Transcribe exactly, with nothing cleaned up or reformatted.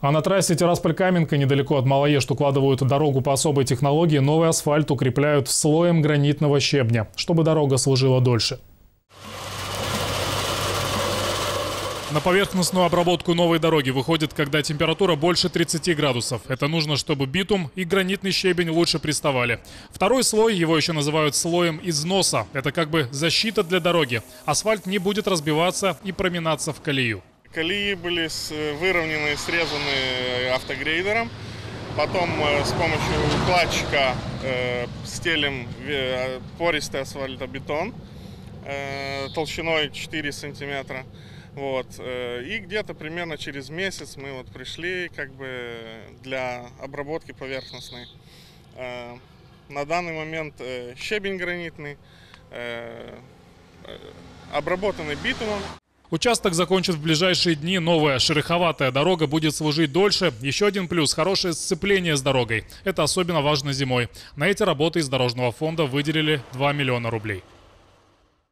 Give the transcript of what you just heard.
А на трассе Тирасполь-Каменка недалеко от Малоежд укладывают дорогу по особой технологии. Новый асфальт укрепляют слоем гранитного щебня, чтобы дорога служила дольше. На поверхностную обработку новой дороги выходит, когда температура больше тридцати градусов. Это нужно, чтобы битум и гранитный щебень лучше приставали. Второй слой, его еще называют слоем износа. Это как бы защита для дороги. Асфальт не будет разбиваться и проминаться в колею. Колеи были выровнены, срезаны автогрейдером. Потом с помощью укладчика э, стелим пористый асфальтобетон э, толщиной четыре сантиметра. Вот. И где-то примерно через месяц мы вот пришли как бы для обработки поверхностной. Э, на данный момент э, щебень гранитный, э, обработанный битумом. Участок закончит в ближайшие дни. Новая шероховатая дорога будет служить дольше. Еще один плюс – хорошее сцепление с дорогой. Это особенно важно зимой. На эти работы из Дорожного фонда выделили два миллиона рублей.